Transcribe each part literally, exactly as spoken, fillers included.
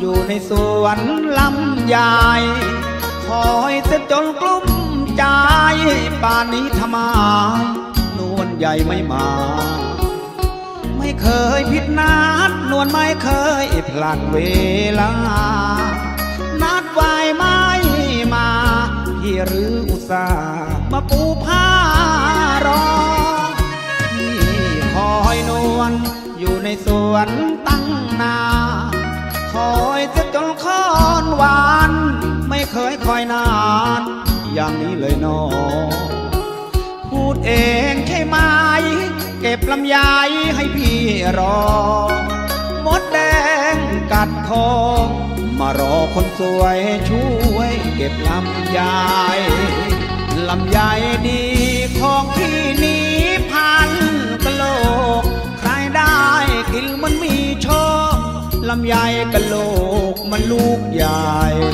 อยู่ในสวนลำไยคอยเสียจนกลุ้มใจป่านนี้ทำไมนวลใหญ่ไม่มาไม่เคยผิดนัดนวลไม่เคยพลาดเวลานัดไว้ไม่มาพี่หรืออุตส่าห์มาปูผ้ารอพี่คอยนวลอยู่ในสวนตั้งนานคอยจะจนค้อนหวานไม่เคยคอยนานอย่างนี้เลยน้องพูดเองใช่ไหมเก็บลำไยให้พี่รอมดแดงกัดคอมารอคนสวยช่วยเก็บลำไยลำไยดีของพี่นี้พันกะโหลกใครได้กินมันมีโชคลำไยกะโหลกมันลูกใหญ่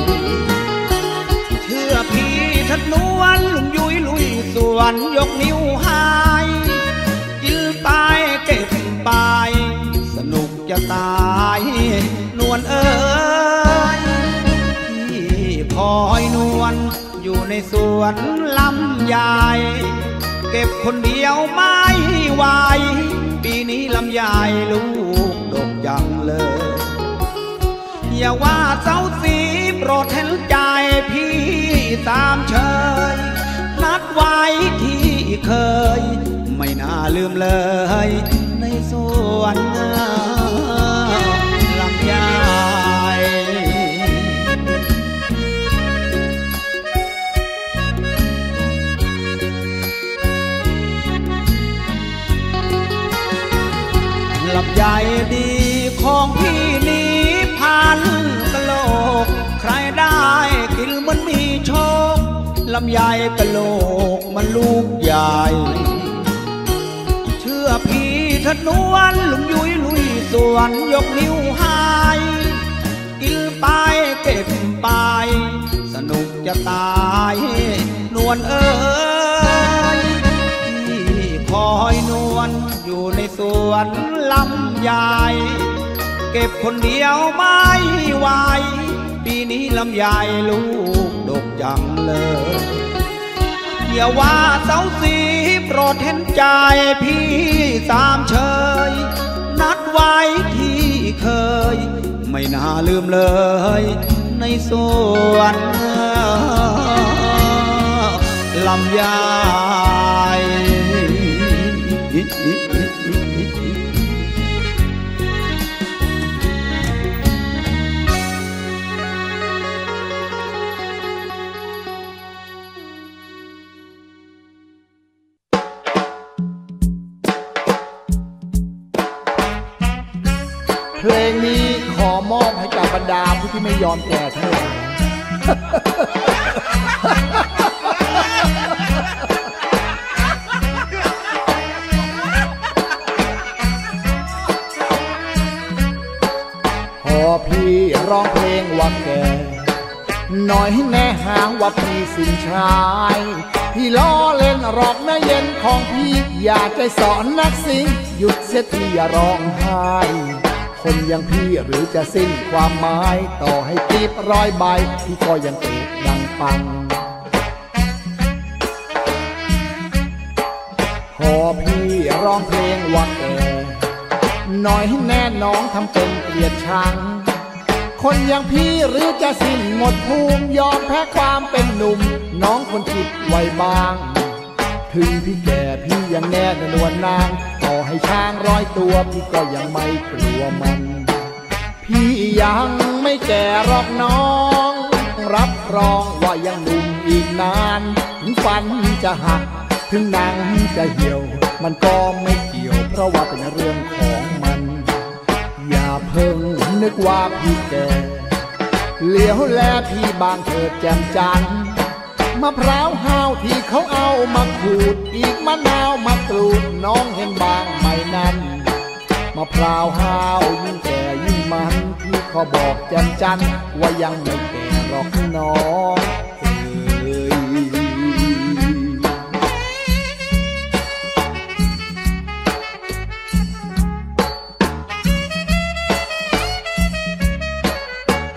เชื่อพี่ทัดนวลลุงยุยลุยสวนยกนิ้วให้กินไปเก็บไปสนุกจะตายนวลเอ๋ยพี่คอยนวลอยู่ในสวนลำไยเก็บคนเดียวไม่ไหวปีนี้ลำไยลูกดกจังเลยอย่าว่าเจ้าสีโปรดเห็นใจพี่ตามเชยนัดไว้ที่เคยไม่น่าลืมเลยในสวนลำไยลำไยดีของพี่นี้พันกะโหลกใครได้กินมันมีโชคลำไยกะโหลกมันลูกใหญ่เชื่อพี่ทัดนวลลุงยุยลุยสวนยกนิ้วให้กินไปเก็บไปสนุกจะตายนวลเอ๋ยพี่คอยนวลอยู่ในสวนลำไยเก็บคนเดียวไม่ไหวปีนี้ลำไยลูกดกจังเลยอย่าว่าเสาสีโปรดเห็นใจพี่ตามเชยนัดไว้ที่เคยไม่น่าลืมเลยในสวนลำไยเพลงนี้ขอมอบให้กับบรรดาผู้ที่ไม่ยอมแก่ทั้งหลายพอพี่ร้องเพลงว่าแก่หน่อยให้แน่หางว่าพี่สินชายพี่ล้อเล่นหรอกนะเย็นของพี่อยากจะสอนนักสิงหยุดเสียทีอย่าร้องไห้คนอย่างพี่หรือจะสิ้นความหมายต่อให้กีบร้อยใบพี่ก็ยังเตะดังปังพอพี่ร้องเพลงว่าแก่หน่อยให้แน่น้องทำเป็นเกลียดชังคนอย่างพี่หรือจะสิ้นหมดภูมิยอมแพ้ความเป็นหนุ่มน้องคนคิดไว้บ้างถึงพี่แก่พี่ยังแน่นวลนางต่อให้ช้างร้อยตัวพี่ก็ยังไม่กลัวมันพี่ยังไม่แก่หรอกน้องรับรองว่ายังหนุ่มอีกนานถึงฟันจะหักถึงหนังจะเหี่ยวมันก็ไม่เกี่ยวเพราะว่าเป็นเรื่องของมันอย่าเพิ่งนึกว่าพี่แก่เหลียวแลพี่บางเถิดแจ่มจันทร์มะพร้าวห้าวที่เขาเอามาขูดอีกมะนาวมากรูดน้องเห็นบางไหมนั้นมะพร้าวห้าวยิ่งแก่ยิ่งมันพี่ขอบอกแจ่มจันทร์ว่ายังไม่แก่หรอกน้องเอ้ย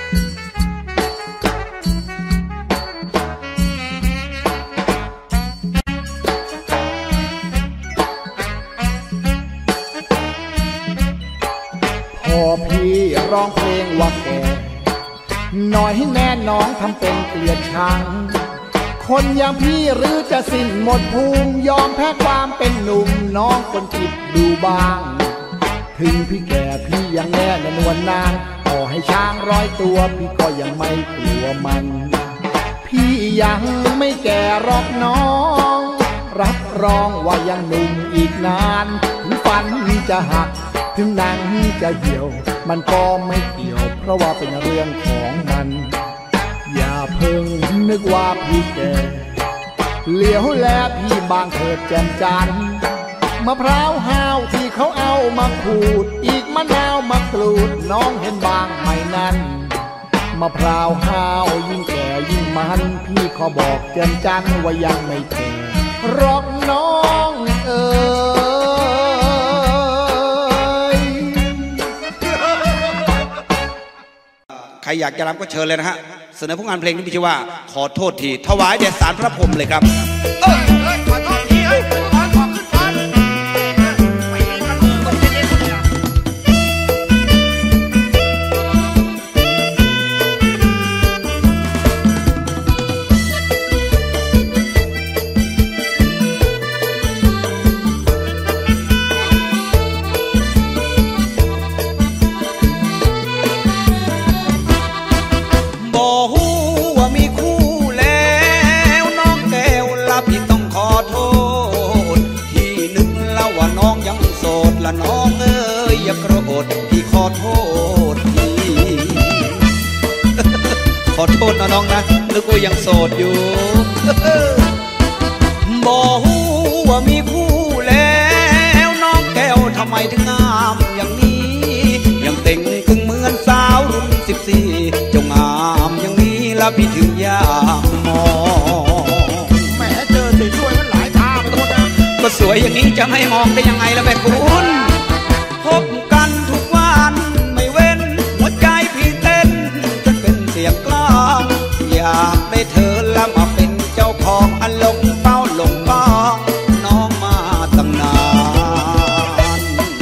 แน่น้องทำเป็นเกลียดชังคนอย่างพี่หรือจะสิ้นหมดภูมิยอมแพ้ความเป็นหนุ่มน้องคนคิดดูบ้างถึงพี่แก่พี่ยังแน่นนวลนางต่อให้ช้างร้อยตัวพี่ก็ยังไม่กลัวมันพี่ยังไม่แก่หรอกน้องรับรองว่ายังหนุ่มอีกนานถึงฟันจะหักถึงหนังจะเหี่ยวมันก็ไม่เกี่ยวเพราะว่าเป็นเรื่องของมันอย่าเพิ่งนึกว่าพี่แก่เหลียวแลพี่บางเถิดแจ่มจันทร์มะพร้าวห้าวที่เขาเอามาขูดอีกมะนาวมากรูดน้องเห็นบางไหมนั้นมะพร้าวห้าวยิ่งแก่ยิ่งมันพี่ขอบอกแจ่มจันทร์ว่ายังไม่แก่รอกน้องเอ๋ยใครอยากจะรำก็เชิญเลยนะฮะเสนอผลงานเพลงที่มีชื่อว่าขอโทษทีถวายแด่ศาลพระพรหมเลยครับเอ้ยเอ้ยขอโทษทีเอ้ยขอขอขึ้นก่อนไม่มีมันมือคนเล่นเนี่ยละน้องเอ้ยอย่าโกรธพี่ขอโทษทีขอโทษนะน้องนะนึกว่ายังโสดอยู่บอกว่ามีคู่แล้วน้องแก้วทำไมถึงงามอย่างนี้ยังเต่งถึงเหมือนสาวรุ่นสิบสี่เจ้างามอย่างนี้แล้วพี่ถึงอยากมองแหมเจอสวยๆมันหลายทางไปหมดนะก็สวยอย่างนี้จะไม่มองได้ยังไงล่ะแม่คุณพบกันทุกวันไม่เว้นหัวใจพี่เต้นจนเป็นเสียงกลองอยากได้เธอละมาเป็นเจ้าของอารมณ์เป้าหลงปองน้องมาตั้งนาน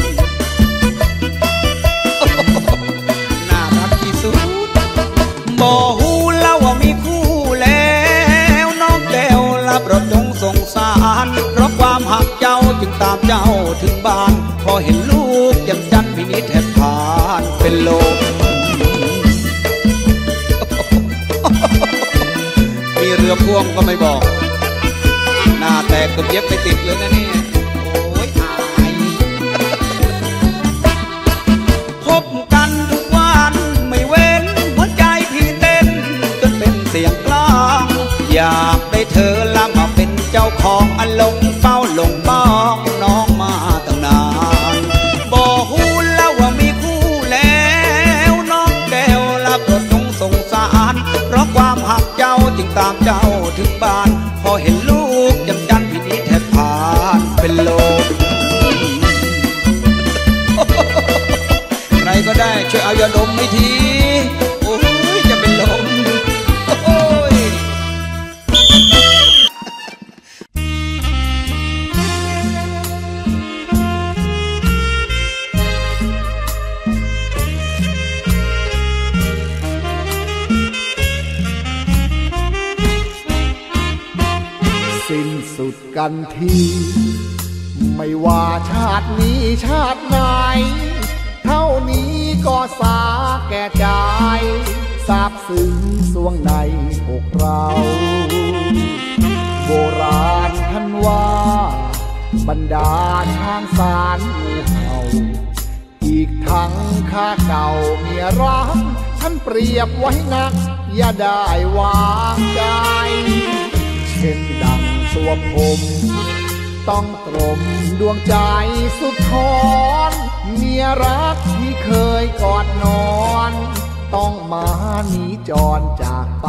น่ารักที่สุดบอกหูเล่าว่ามีคู่แล้วน้องแก้วละโปรดจงสงสารเพราะความหักเจ้าจึงตามเจ้าถึงบ้านพอเห็นลูกยังจันพินิจแทบผ่านเป็นโลมมีเรือพ่วงก็ไม่บอกหน้าแตกกับเย็บไปติดเลยนะเนี่ยโอ้ยอายพบกันทุกวันไม่เว้นหัวใจพี่เต้นจนเป็นเสียงกลองอยากได้เธอละมาเป็นเจ้าของอารมณ์เฝ้าหลงบ้องน้องมาตั้งนานบอกหูแล้วว่ามีคู่แล้วน้องแก้วละโปรดจงสงสารเพราะความหักเจ้าจึงตามเจ้าถึงบ้านพอเห็นลูกยังจันพินิจแทบผ่านเป็นโลมใครก็ได้ช่วยเอายาดมให้ทีโอ้ยจะเป็นลมโอ้ยสิ้นสุดกันทีไม่ว่าชาตินี้ชาติไหนเท่านี้ก็สาแก่ใจซาบซึ้งสวงในอกเราโบราณท่านว่าบรรดาช้างสารงูเห่าอีกทั้งข้าเก่าเมียรักท่านเปรียบไว้นักอย่าได้วางใจเช่นดังสวมผมต้องตรมดวงใจสุดทอนเมียรักที่เคยกอดนอนต้องมาหนีจรจากไป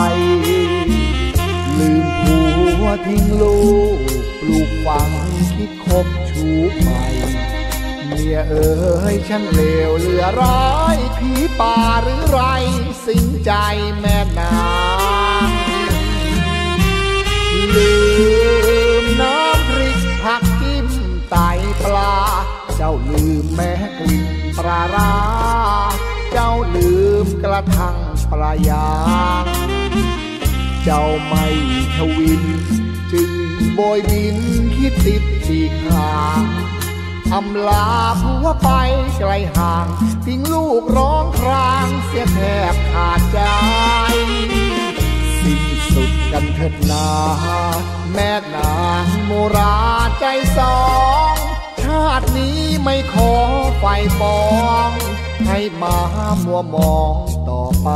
ลืมผัวทิ้งลูกปลูกฝังคิดคบชู้ใหม่เมียเอ๋ยฉันเลวเหลือร้ายผีป่าหรือไรสิ้นใจแม่นางลืมน้ำพริกผักจิ้มไตปลาเจ้าลืมแม่กลิ่นปลาร้าเจ้าลืมกระทั่งปลายางเจ้าไม่ทวินจึงโบยบินคิดติดฉีกห่างอำลาผัวไปไกลห่างทิ้งลูกร้องครางเสียแทบขาดใจสิ้นสุดกันเถิดนาแม่นางโมราใจสองชาตินี้ไม่ขอไฟปองให้มามัวมองต่อไป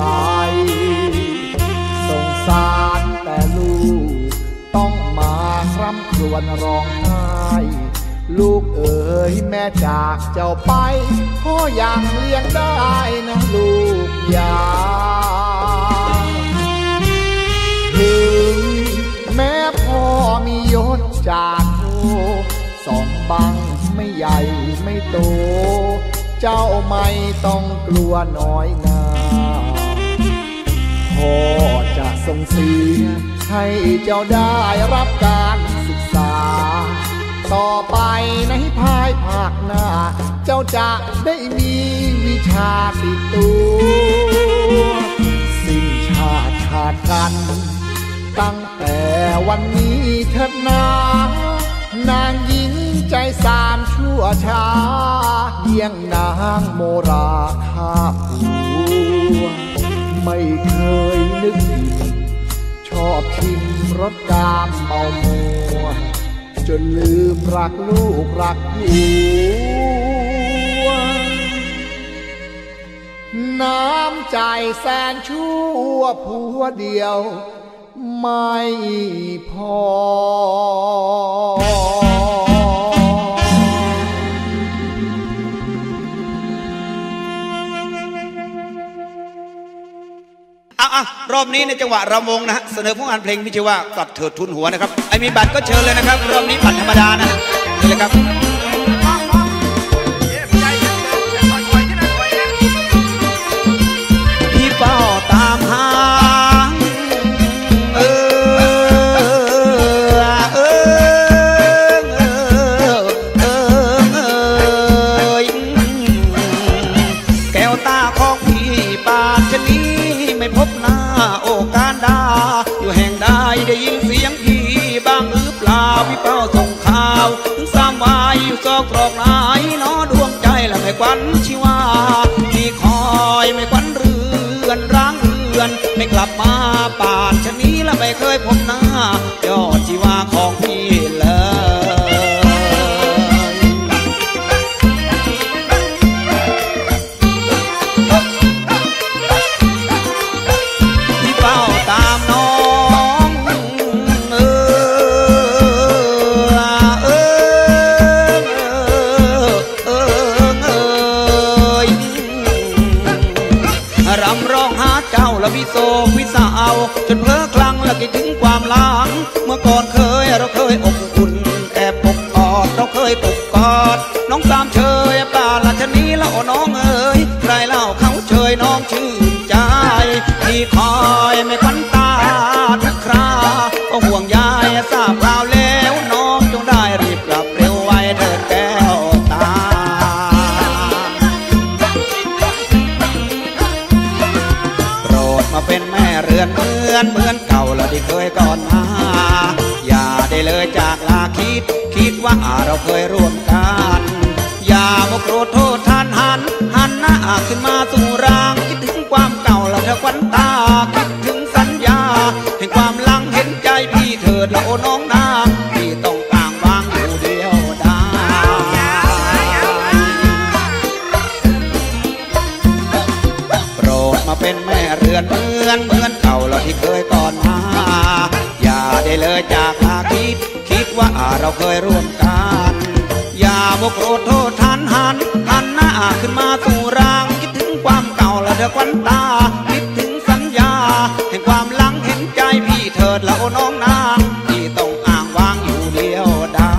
สงสารแต่ลูกต้องมาคร่ำครวญร้องไห้ลูกเอ๋ยแม่จากเจ้าไปพ่อยังเลี้ยงได้นะลูกยาถึงแม่พ่อมียศจากโทสองบังไม่ใหญ่ไม่โตเจ้าไม่ต้องกลัวน้อยนาพ่อจะส่งเสียให้เจ้าได้รับการศึกษาต่อไปในภายภาคหน้าเจ้าจะได้มีวิชาติดตัวสิ้นชาติขาดกันตั้งแต่วันนี้เถิดนานางหญิงใจสามชั่วช้าเยี่ยงนางโมราข้าผัวไม่เคยนึกผิดชอบชิมรสกามเมามัวจนลืมรักลูกรักผัวน้ำใจแสนชั่วผัวเดียวไม่พออ่ะรอบนี้ในจังหวะรำวงนะฮะเสนอผลงานเพลงที่ชื่อว่ากลับเถิดทุนหัวนะครับไอ้มีบัตรก็เชิญเลยนะครับรอบนี้บัตรธรรมดานะนี่เลยครับพี่เฝ้าตามหาเออเออเออเออแก้วตาของพี่ปานชนีไม่พบหน้าโอกาสดาอยู่แห่งใดได้ยินเสียงพี่บ้างหรือเปล่าพี่เป้าส่งข่าวถึงสามวายอยู่ซอกตรอกไหนน้อดวงใจและไม่ควันชีวาพี่คอยไม่ควันเรือนร้างเรือนไม่กลับมาป่านชะนี้และไม่เคยพบหน้ายอดชีวาของพี่เลยแล้วพี่โศกพี่สาวจนเพ้อคลั่งและคิดถึงความหลังเมื่อก่อนเคยเราเคยอบอุ่นแอบปกกอดเราเคยปกกอดน้องสามเชยป่าละชนีแล้วน้องเอ๋ยใครเล่าเขาเชยน้องชื่นใจพี่คอยไม่ควันตาทุกคราก็ห่วงใยทราบข่าวแล้วน้องจงได้รีบกลับเร็วไว้เถิดแก้วตามาเป็นแม่เรือนเหมือนเหมือนเก่าเราที่เคยก่อนมาอย่าได้เลยจากลาคิดคิดว่าเราเคยร่วมกันอย่ามาโกรธโทษท่านหันหันหน้าขึ้นมาสู่ร่างคิดถึงความเก่าเราเธอควันตาคิดถึงสัญญาแห่งความหลังเห็นใจพี่เถิดละโอ้น้องนางพี่ต้องกลางวางอยู่เดียวดายโปรดมาเป็นแม่เรือนเหมือนเหมือนเก่าเราที่เคยก่อนมาอย่าได้เลยจากลาคิดคิดว่าเราเคยร่วมกันอย่าโมโกรธโทษท่านหันหันหน้าขึ้นมาสู่ร่างคิดถึงความเก่าและเธอควันตาคิดถึงสัญญาแห่งความหลังเห็นใจพี่เถิดละโอ้น้องนางที่ต้องอ้างวางอยู่เดียวดาย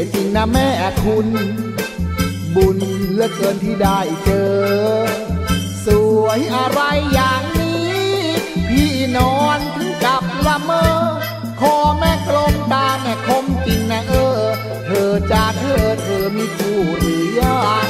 ยจริงนะแม่คุณบุญเหลือเกินที่ได้เจอสวยอะไรอย่างนี้พี่นอนถึงกับละเมอขอแม่กลมตาแม่คมจริงนะเออเธอจ้าเธอเธอมีคู่หรือยัง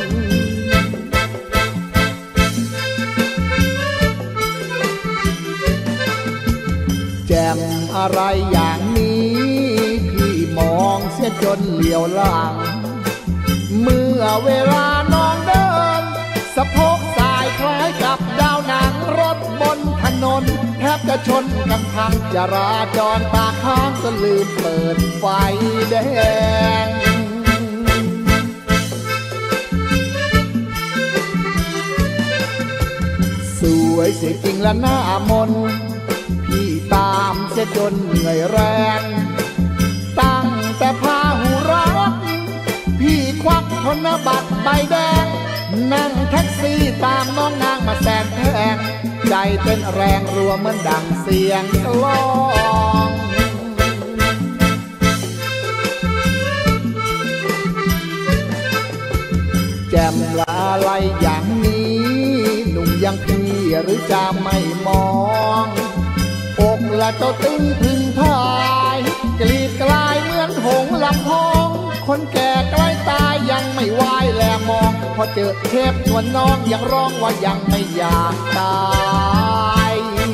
แจ่มอะไรอย่างนี้พี่มองเสียจนเหลียวหลังเมื่อเวลาน้องเดินสะโพกสายคล้ายกับดาวหนังรถบนถนนแทบจะชนกันทางจราจรตาค้างก็ลืมเปิดไฟแดงสวยเสียจริงและหน้ามนพี่ตามเสียจนเหนื่อยแรงตั้งแต่พาหูรักพี่ควักธนบัตรใบแดงนั่งแท็กซี่ตามน้องนางมาแสนแทงใจเต้นแรงรัวเหมือนดังเสียงกลองแจ่มละอะไรอย่างนี้หนุ่มยังพี่หรือจะไม่มองอกละเจ้าตึงพึงพายกลีดกลายเหมือนหงส์ลำพองคนแก่ใกล้ตายยังไม่ไหวแลมองพอเจอเทพนวลน้องยังร้องว่ายังไม่อยากตาย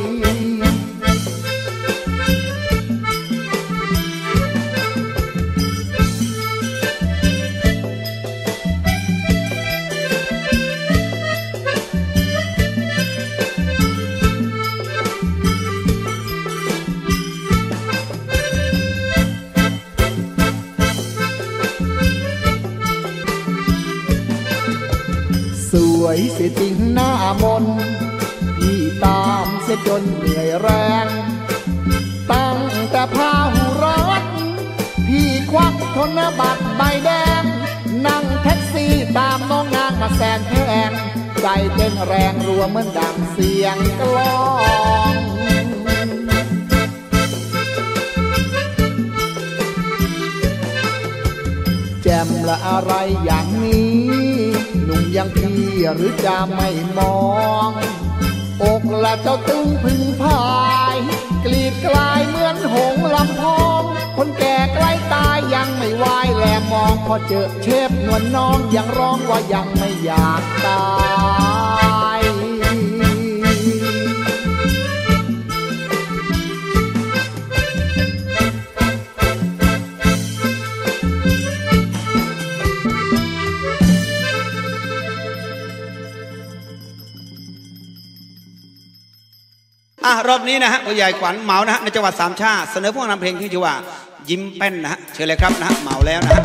สวยเสียจริงหน้ามนพี่ตามเสียจนเหนื่อยแรงตั้งแต่พาหูรัดพี่ควักธนบัตรใบแดงนั่งแท็กซี่ตามน้องนางมาแสนแทงใจเต้นแรงรัวเหมือนดังเสียงกลองแจ่มละอะไรอย่างนี้หนุ่มยังพี่หรือจะไม่มองอกละเจ้าตึงพึงพายกลีดกลายเหมือนหงส์ลำพองคนแก่ใกล้ตายยังไม่ไหวแลมองพอเจอเชฟนวลน้องยังร้องว่ายังไม่อยากตายอ่ะรอบนี้นะฮะผู้ใหญ่ขวัญเหมานะฮะในจังหวัดสามชาติเสนอพวกนำเพลงที่ชื่อว่ายิ้มแป้นนะฮะเชิญเลยครับนะฮะเหมาแล้วนะฮะ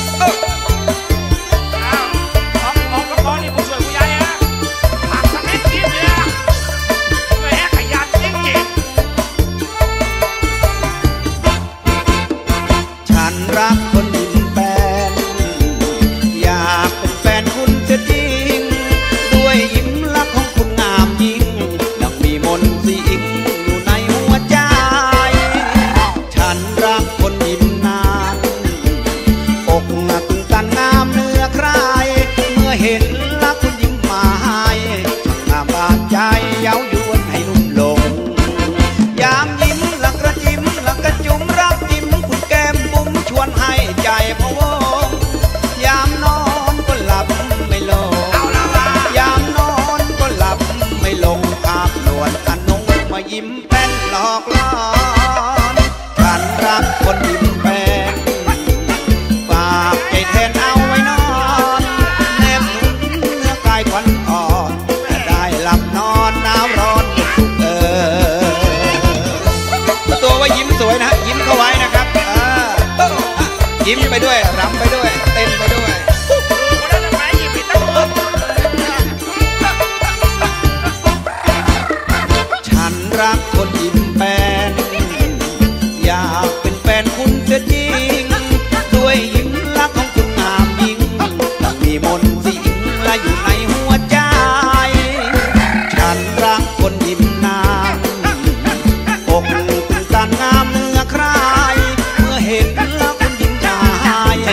ฉันรักคนยิ้มแป้นอยากเป็นแฟนคุณเสียจริงด้วยยิ้มรักของคุณงามยิ่งดังมีมนต์สิงอยู่ในหัวใจฉันรักคนยิ้มนานอกตึงตันงามเนื้อใครเมื่อเห็นรักคุณยิ้มมาให้งามบาดใจเย้ายวนให้นุ่มลงยามยิ้มหลักกระจิ้มหลักกระจุ่มรักยิ้มคุณแก้มบุ้มชวนให้ใจพะวงยามนอนก็หลับไม่ลงยามนอนก็หลับไม่ลงภาพนวลอนงมายิ้มแป้นหลอกล่อฉันรักคนยิ้มแป้นฝากใจแทนเอาไว้นอนแนบหนุนเนื้อกายขวัญอ่อนได้หลับนอนหนาวร้อนเออตัวว่ายิ้มสวยนะยิ้มเข้าไว้นะครับยิ้มไปด้วยรำไปด้วยเต้นไปด้วยฉันรักคนยิ้มแป้นอยากเป็นแฟนคุณเสียจริงด้วยยิ้มรักของคุณงามยิ่งมีมนต์สิงและอยู่ในหัวใจฉันรักคนยิ้มนานอกตึงตันงามเนื้อใครเมื่อเห็นแล้วคุณยิ้มใจ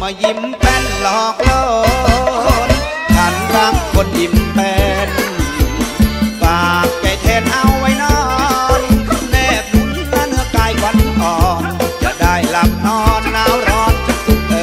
มายิ้มแป้นหลอกล่อนฉันบางคนยิ้มแป้นฝากใจแทนเอาไว้นอนแนบดุนเนื้อกายวันอ่อนจะได้หลับนอนหนาวร้อนจะสุขเอ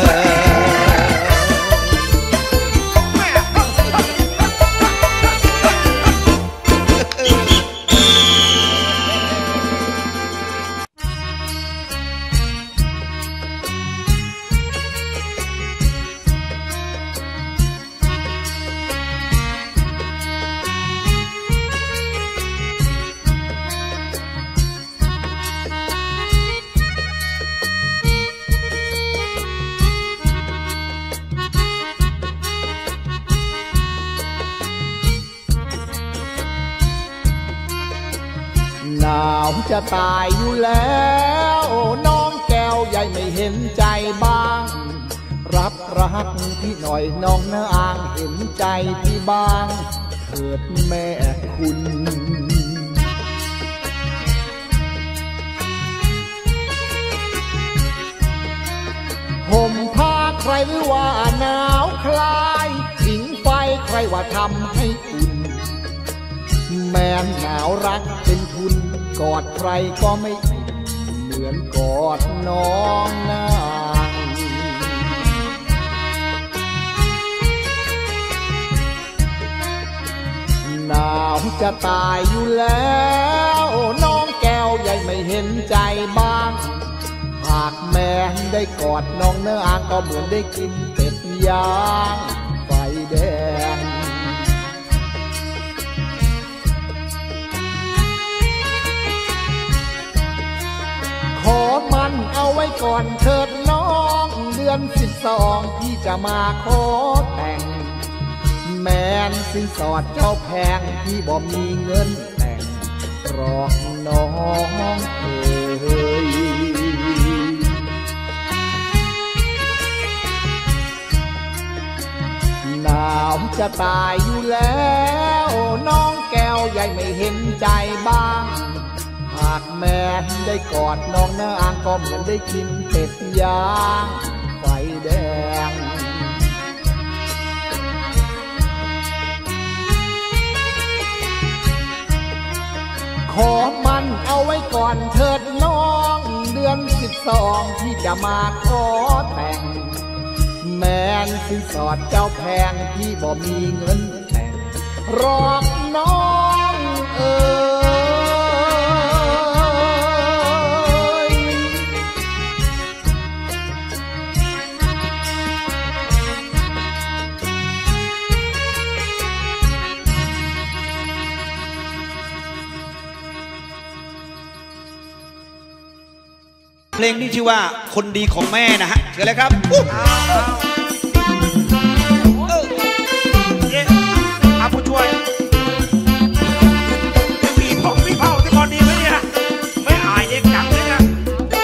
หนาวจะตายอยู่แล้วน้องแก้วใหญ่ไม่เห็นใจบ้างรับรักพี่หน่อยน้องนางเห็นใจพี่บ้างเถิดแม่คุณห่มผ้าใครหรือว่าหนาวคลายผิงไฟใครว่าทำให้อุ่นแม้หนาวรักเป็นทุนกอดใครก็ไม่อิ่มเหมือนกอดน้องนางหนาวจะตายอยู่แล้วน้องแก้วใหญ่ไม่เห็นใจบ้างหากแม่ได้กอดน้องเนื้ออ่างก็เหมือนได้กินเป็ดย่างไฟแดงขอมันเอาไว้ก่อนเถิดน้องเดือนสิบสองพี่จะมาขอแต่งแม้นสินสอดเจ้าแพงพี่บ่มีเงินแต่งรอกน้องเอ๋ยหนาวจะตายอยู่แล้วน้องแก้วใหญ่ไม่เห็นใจบ้างหากแม่ได้กอดน้องนางก็เหมือนได้กินเป็ดย่างไฟแดงขอมันเอาไว้ก่อนเถิดน้องเดือนสิบสองที่จะมาขอแต่งแม้นสินสอดเจ้าแพงที่บ่มีเงินแต่งรอกน้องเอ๋ยเพลงนี้ชื่อว่าคนดีของแม่นะฮะเชิญเลยครับอาผู้ช่วยมีผมมีเผ่าที่คนดีไหมเนี่ยไม่อายเด็กจังเลยนะ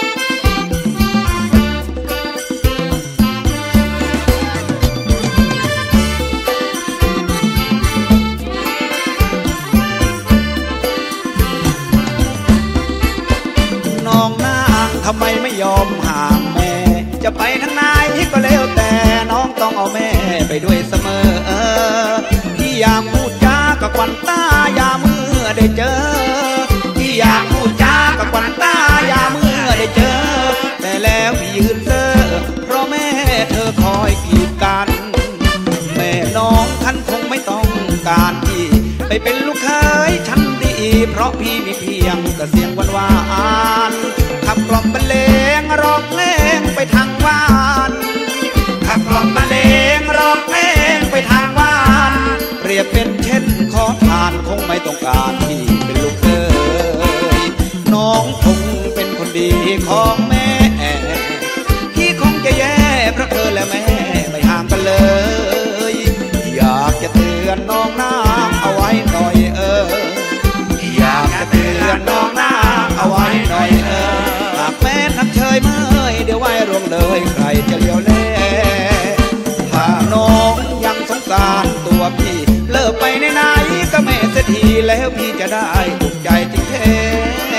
น้องนางทำไมไม่ยอมห่างแม่จะไปทางไหนก็แล้วแต่น้องต้องเอาแม่ไปด้วยเสมอที่อยากพูดจากับควันตายาเมื่อได้เจอที่อยากพูดจากับควันตายาเมื่อได้เจอแต่แล้วพี่ยืนเซ่อเพราะแม่เธอคอยกีดกันแม่น้องท่านคงไม่ต้องการที่ไปเป็นลูกเคยฉันดีเพราะพี่มีเพียงแต่เสียงหวานหวานขับกล่อมบรรเลงร้องเพลงไปทางบ้านขับกล่อมบรรเลงร้องเพลงไปทางบ้านเปรียบเป็นเช่นขอทานคงไม่ต้องการที่เป็นลูกเคยน้องคงเป็นคนดีของแม่ที่คงจะแย่เพราะเธอและแม่ไม่ห่างกันเลยอยากจะเตือนน้องน้ำเอาไว้หน่อยเอออยากจะเตือนน้องน้ำเอาไว้หน่อยเออหากแม่ทักเชยเมื่อยเดี๋ยวไว้รวงเลยใครจะเลี้ยวแลถ้าน้องยังสงสารตัวพี่เลิกไปไหนๆก็ไม่เสียทีแล้วพี่จะได้ถูกใจจริงแท้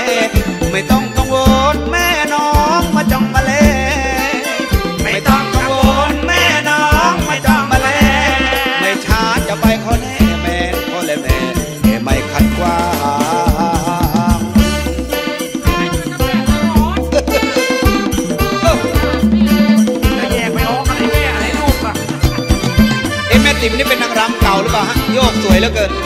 ไม่ต้องกังวลแม่น้องมาจ้องมาเล่ไม่ต้องกังวยกสวยเหลือเกิน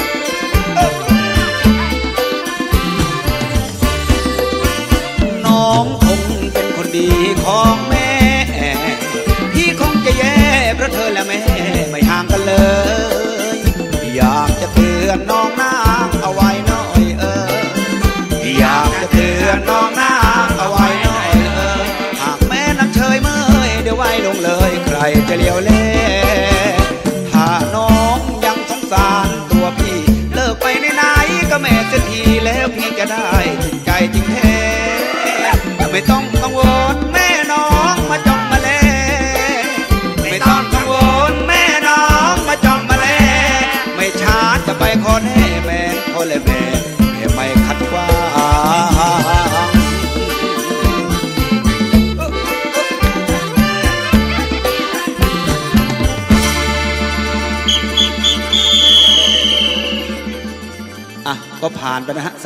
น้องคงเป็นคนดีของแม่พี่คงจะแย่เพราะเธอและแม่ไม่ห่างกันเลยอยากจะเตือนน้องนางเอาไว้หน่อยเอออยากจะเตือนน้องนางเอาไว้หน่อยเออหากแม่นักเชยเมื่อยเดี๋ยวไว้ลงเลยใครจะเลี้ยวเล่ถ้าน้องยังสงสารตัวพี่เลิกไปไหนๆก็แม่จะทีแล้วพี่จะได้ใจจริงแท้ไม่ต้องกังวลแม่น้องมาจ้องมาแลไม่ต้องกังวลแม่น้องมาจ้องมาแลไม่ช้าจะไปขอแน่แม่ขอเลยแม่แม่ไม่ขัดขวางอ่ะก็ผ่านไปนะฮะ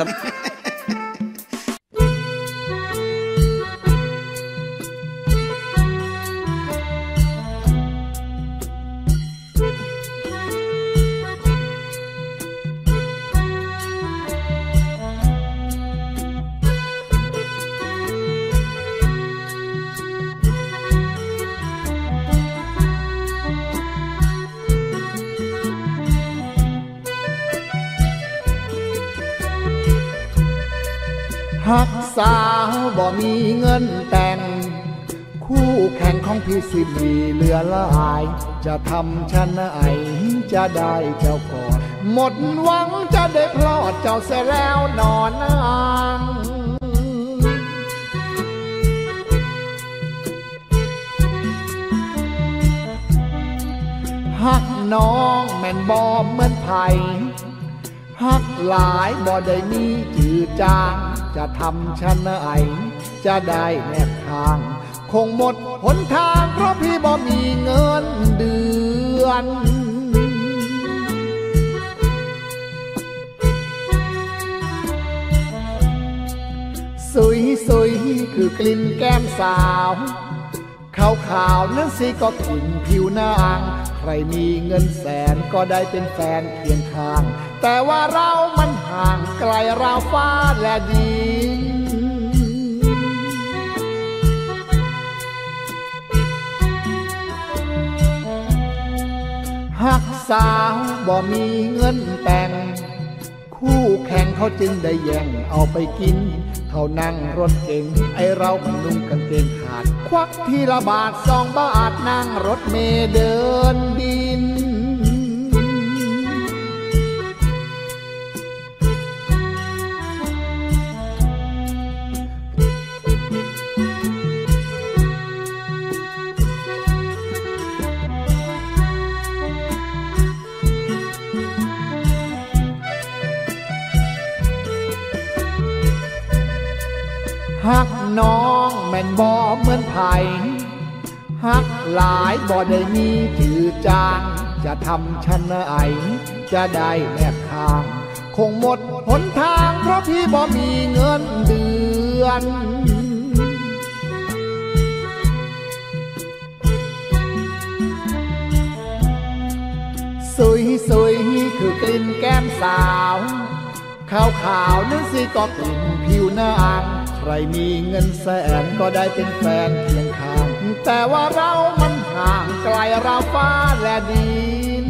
หักสาวบ่มีเงินแต่งคู่แข่งของพี่สิมีเหลือหลายจะทำฉันไอจะได้เจ้าก่อนหมดหวังจะได้พลอดเจ้าเสียแล้วนอนนางหักน้องแม่นบ่เหมือนไผ่หักหลายบ่ได้มีจืดจางจะทำฉันไอจะได้แนบทางคงหมดหนทางเพราะพี่บ่มีเงินเดือนสุยสุยคือกลิ่นแก้มสาวขาวขาวนั้นสิก็กลิ่นผิวนางใครมีเงินแสนก็ได้เป็นแฟนเคียงข้างแต่ว่าเรามันห่างไกลราวฟ้าและดินหักสาวบ่มีเงินแต่งคู่แข่งเขาจึงได้แย่งเอาไปกินเขานั่งรถเก๋งไอเรามันนุ่งกางเกงขาดควักทีละบาทสองบาทนั่งรถเมล์เดินดินหักน้องแม่นบ่เหมือนไผ่หักหลายบ่ได้มีจืดจางจะทำฉันไอจะได้แนบข้างคงหมดหนทางเพราะพี่บ่มีเงินเดือนสุยสุยคือกลิ่นแก้มสาวขาวขาวนั้นสิก็กลิ่นผิวนางใครมีเงินแสนก็ได้เป็นแฟนเคียงข้างแต่ว่าเรามันห่างไกลราวฟ้าและดิน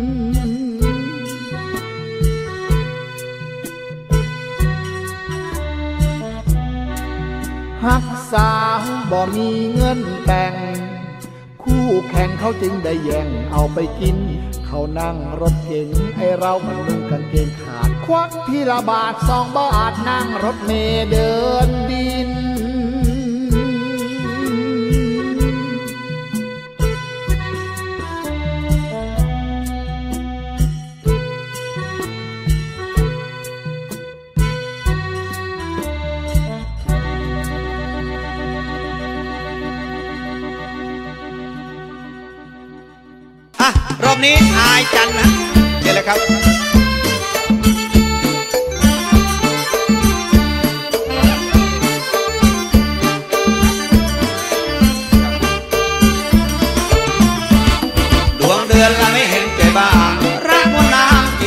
หักสาวบ่มีเงินแต่งคู่แข่งเขาจึงได้แย่งเอาไปกินเขานั่งรถเก๋งไอเรามันนุ่งกางเกงขาดควักทีละบาทสองบาทนั่งรถเมล์เดินดินรอบนี้อายจันนะเดี๋ยวเลยครับดวงเดือนละไม่เห็นใจบ้างรักมนต์น้ำ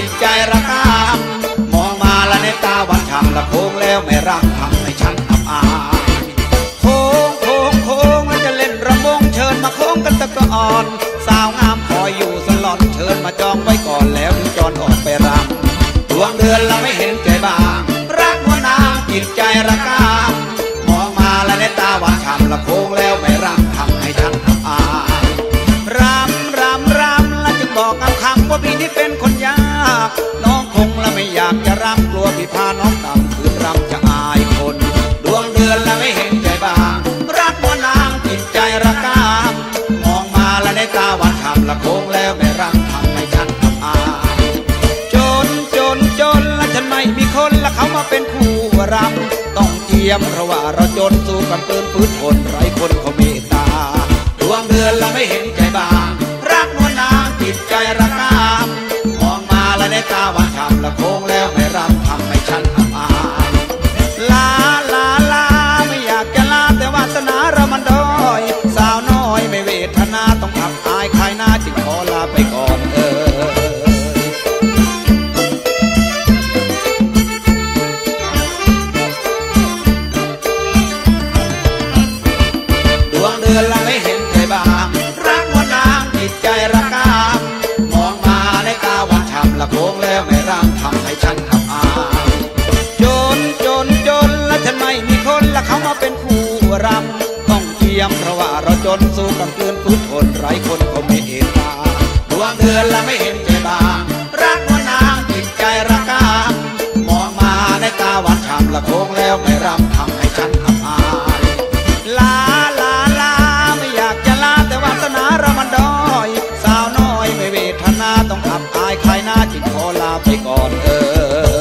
แล้วไม่รำทำให้ฉันอับอายโค้งโค้งโค้งแล้วจะเล่นรำวงเชิญมาโค้งกันตะกอนสาวงามคอยอยู่สลอนเชิญมาจองไว้ก่อนแล้วถึงจอนออกไปรำดวงเดือนเราไม่เห็นใจบ้างรักหัวนางจิตใจระกามองมาแล้วในตาหวานฉ่ำละโค้งแล้วไม่รำทำให้ฉันอับอายรำรำรำแล้วจึงบอกคำว่าพี่นี่เป็นคนยากน้องคงละไม่อยากจะรำกลัวพี่พาน้องต่ำคืนรำจะอายคนดวงเดือนละไม่เห็นใจบ้างรักหัวนางจิตใจระกามองมาแล้วในตาหวานฉ่ำละโค้งแล้วไม่รำทำให้ฉันอับอายจนจนจนและฉันไม่มีคนและเขามาเป็นคู่รำต้องเจียมเพราะว่าเราจนสู้กันเกินฟื้นคนไร้คนเขาเมตตาดวงเดือนละไม่เห็นใจบ้างรักหัวนางจิตใจระกามองมาแล้วในตาหวานฉ่ำละโค้งแล้วไม่รำทำให้ฉันอับอายลาลาลาไม่อยากจะลาแต่วาสนาเรามันด้อยสาวน้อยไม่เวทนาต้องอับอายใครหน้าจึงขอลาไปก่อนเออดวงเดือนละไม่เห็นใจบ้างรักหัวนางจิตใจระกามองมาในตาหวานฉ่ำละโค้งแล้วไม่รำทำให้ฉันอับอายจนจนจนและฉันไม่มีคนและเขามาเป็นคู่รำต้องเทียมเพราะว่าเราจนสู้กันเกินฟื้นทนไร้คนเขาไม่เอ็นตาดวงเดือนละไม่เห็นใจบ้างรักหัวนางจิตใจระกามองมาในตาหวานฉ่ำละโค้งแล้วไม่รำทำให้ฉันอับอายลาลาลาไม่อยากจะลาแต่วาสนาเรามันด้อยสาวน้อยไม่เวทนาต้องอับอายใครหน้าจึงขอลาไปก่อนเออ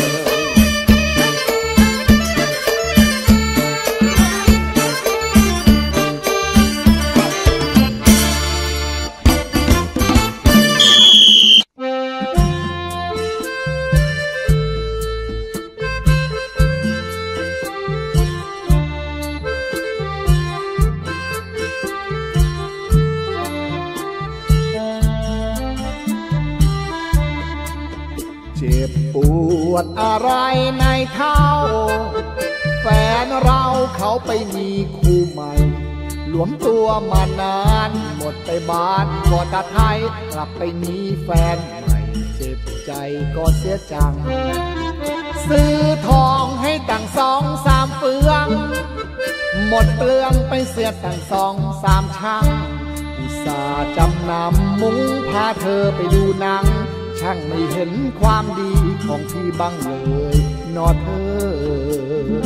เจ็บปวดอะไรในเท้าแฟนเราเขาไปมีคู่ใหม่หลวมตัวมานานหมดไปบ้านก็ตาไทยกลับไปมีแฟนใหม่เจ็บใจก็เสียจังซื้อทองให้ตั้งสองสามเฟืองหมดเปลืองไปเสียตั้งสองสามช่างอุตส่าห์จำนำมุ้งพาเธอไปดูหนังช่างไม่เห็นความดีของพี่บ้างเลยนอเธอ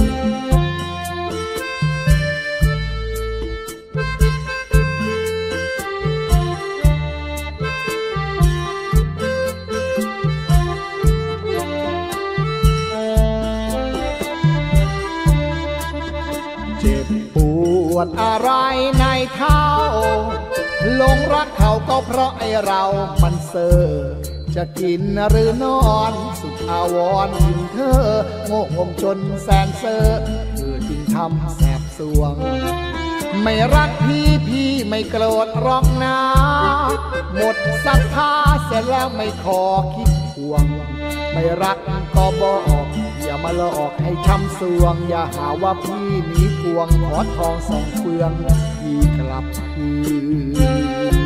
เจ็บปวดอะไรในเท้าหลงรักเขาก็เพราะไอเรามันเซ่อจะกินหรือนอนสุดอาวรณ์ถึงเธอโง่งมจนแสนเซ่อเธอจึงทำแสบสวงไม่รักพี่พี่ไม่โกรธร้องนาหมดศรัทธาเสร็จแล้วไม่ขอคิดทวงไม่รักก็บอกอย่ามาหลอกให้ช้ำสวงอย่าหาว่าพี่หนีทวงขอทองสองเฟืองพี่กลับคืน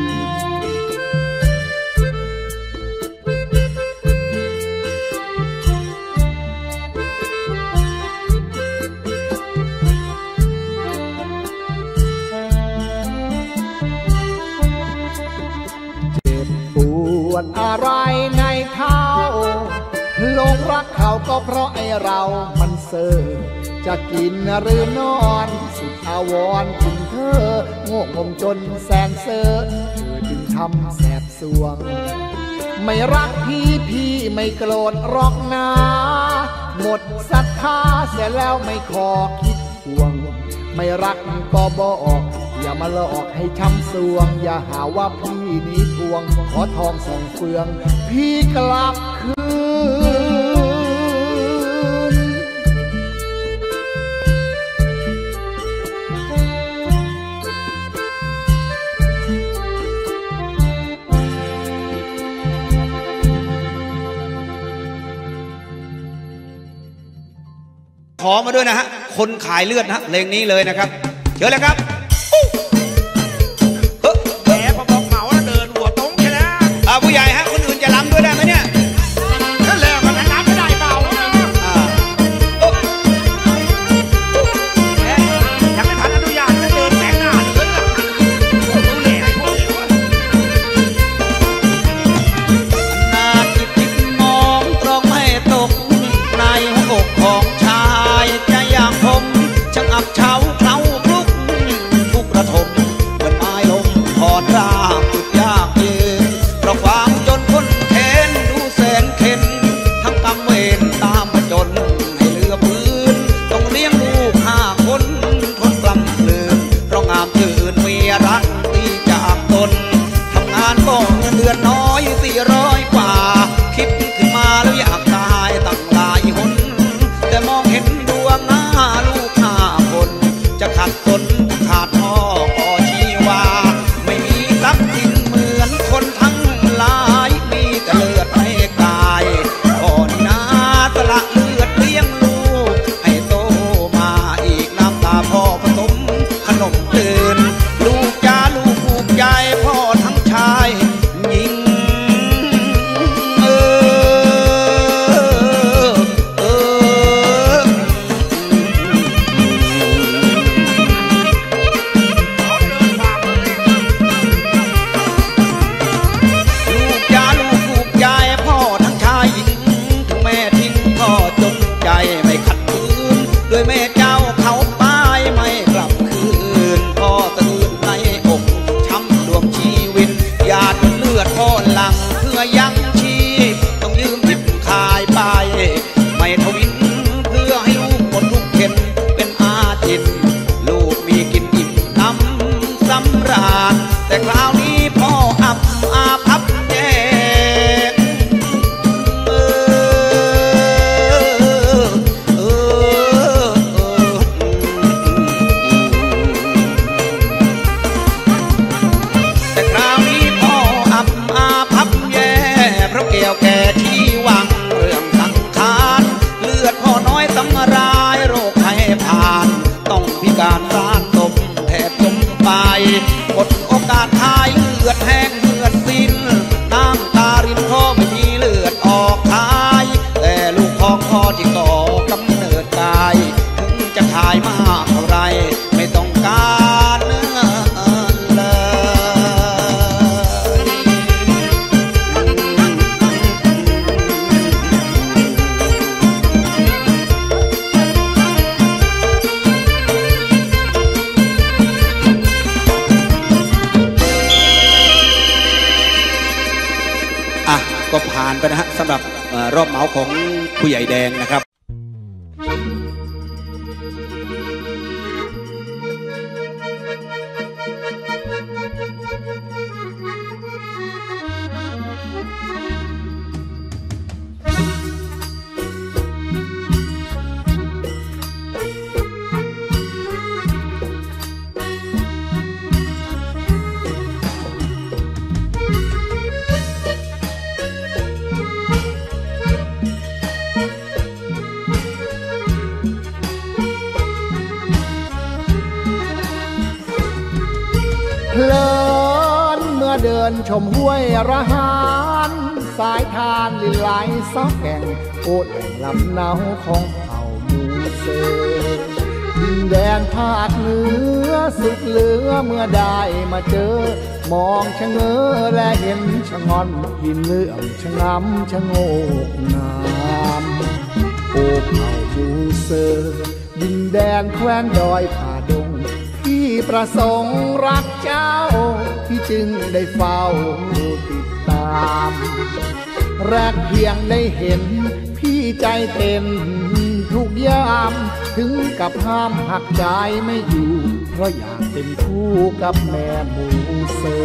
อะไรในเท้าหลงรักเขาก็เพราะไอเรามันเซ่อจะกินหรือนอนสุดอาวรณ์ถึงเธอโง่งมจนแสนเซ่อเธอจึงทำแสบสวงไม่รักพี่พี่ไม่โกรธหรอกนะหมดศรัทธาเสียแล้วไม่ขอคิดทวงไม่รักก็บอกอย่ามาหลอกให้ช้ำสวงอย่าหาว่าพี่นี้ทวงขอทองสองเฟืองพี่กลับคืนขอมาด้วยนะฮะคนขายเลือดนะเพลงนี้เลยนะครับเชิญเลยครับแหมพอบอกเหมาแล้วเดินหัวตรงแค่นั้นอ่าผู้ใหญ่ฮะคนอื่นจะล้ำด้วยได้ไหมเนี่ยนั่นแหละมันล้ำไม่ได้เบานะยังไม่ทันอนุญาตจะเดินแสงหน้าเลยดูแหล่พวกนี้วะนาจิตจิตมองตรงไม่ตกในหัวอกของชายใจอย่างผมช่างอับเฉาเคล้าคลุกทุกระทมเหมือนไม้ลมถอดรากจุดยากเย็นเพราะความจนคนเข็นดูแสนเข็นทั้งกำเวรตามมาจนให้เหลือพื้นต้องเลี้ยงลูกห้าคนทนกลำลืนเพราะงามชื่นมีรักตีจากตนทำงานก็เงินเดือนน้อยสี่ร้อยกว่าคิดขึ้นมาแล้วอยากตายตั้งหลายหนแต่มองเห็นดวงหน้าลูกห้าคนจะขัดตนขาดพ่อก่อชีวาไม่มีทรัพย์สินเหมือนคนทั้งหลายมีแต่เลือดให้กายพ่อนี่นาสละเลือดเลี้ยงลูกให้โตมาอีกน้ำตาพ่อผสมขนมตื่นลูกจ้าลูกผูกใจพ่อทั้งชายหญิงเออเออลูกจ้าลูกผูกใจพ่อทั้งชายหญิงถึงแม่ทิ้งพ่อจนใจไม่ขัดขืนด้วยแม่เจ้าเขาตายไม่กลับคืนพ่อตื่นในอกช้ำดวงชีวิตหยาดเลือดพ่อหลังเพื่อยังชีพต้องยืมทิพขายไปไม่ทวินเพื่อให้ลูกหมดทุกเข็นเป็นอาจิตลูกมีกินอิ่มน้ำสำราญแต่คราวนี้พ่ออับอาพับแย่เออเออเออแต่คราวนี้พ่ออับอาพับแย่เพราะเกี่ยวแก่ที่หวังเรื่องสังขารเลือดพ่อน้อยสำรายโรคภัยผ่านต้องพิการสารตมแทบจมไปหมดโอกาสทายเลือดแห้งเลือดสิ้นน้ำตารินพ่อไม่มีเลือดออกทายแต่ลูกของพ่อที่ก่อกำเนิดกายถึงจะทายมากเท่าไรไม่ต้องการเนื้อเลยอ่ะก็ผ่านไปนะฮะสำหรับเอ่อรอบเหมาของผู้ใหญ่แดงนะครับเพลินเมื่อเดินชมห้วยระหารสายทานลินไหลซับแก่งโอดแหล่งลำเนาของเผ่ามูเซดินแดนภาคเหนือสุดเหลือเมื่อได้มาเจอมองชะเง้อและเห็นชะงอนหินเลื่อมชะงำชะโงกงามโอ้เผ่ามูเซดินแดนแคว้นดอยผาดงที่ประสงค์รักเจ้าที่จึงได้เฝ้าติดตามแรกเพียงได้เห็นพี่ใจเต้นทุกยามถึงกับห้ามหักใจไม่อยู่เพราะอยากเป็นคู่กับแม่มูเซอ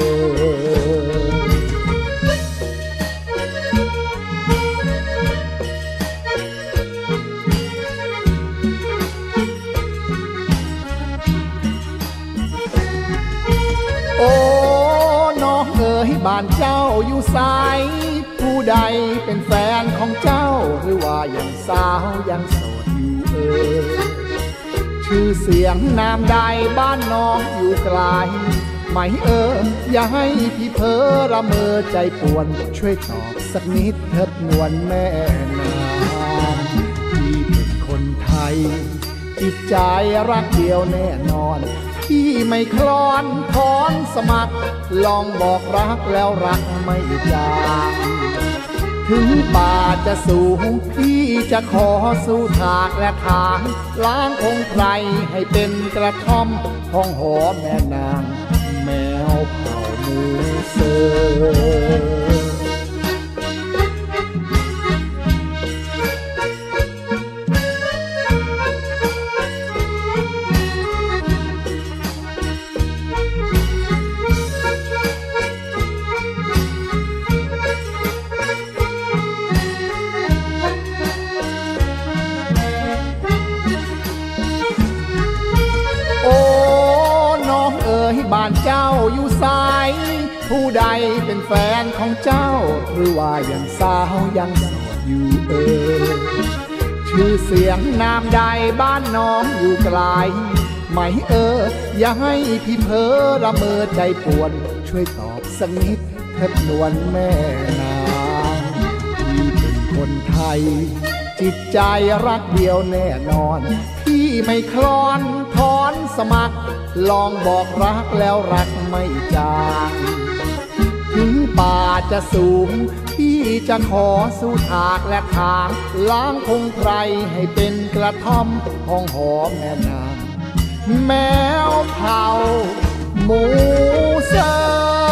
โอ้น้องเอ๋ยบ้านเจ้าอยู่ไสผู้ใดเป็นแฟนของเจ้าหรือว่ายังสาวยังโสดอยู่เอ๋อชื่อเสียงนามใดบ้านน้องอยู่ไกลไหมเอออย่าให้พี่เพ้อละเมอใจป่วนช่วยตอบสักนิดเถิดนวลแม่นางพี่เป็นคนไทยจิตใจรักเดียวแน่นอนพี่ไม่คลอนถอนสมัครลองบอกรักแล้วรักไม่จางถึงป่าจะสูงพี่จะขอสู้ถากและทางล้างองค์ไพรให้เป็นกระท่อมห้องหอแม่นางแมวเผ่ามูเซอบ้านเจ้าอยู่สายผู้ใดเป็นแฟนของเจ้าหรือว่ายังสาวยังโสดอยู่เออชื่อเสียงนามใดบ้านน้องอยู่ไกลไหมเอออย่าให้พี่เพ้อละเมอใจป่วนช่วยตอบสักนิดเถิดนวลแม่นางพี่เป็นคนไทยจิตใจรักเดียวแน่นอนพี่ไม่คลอนถอนสมัครลองบอกรักแล้วรักไม่จางถึงป่าจะสูงพี่จะขอสู้ถากและทางล้างพงไพรให้เป็นกระท่อมห้องหอแม่นางแมวเผ่าหมูเซอ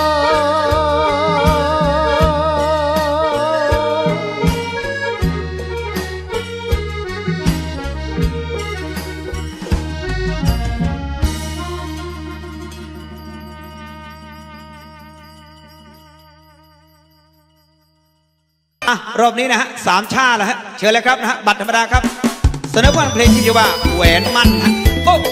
รอบนี้นะฮะสามชาแล้วฮะเชิญเลยครับนะฮะบัตรธรรมดาครับเสนอเพลงที่ชื่อว่าแหวนมันโอ้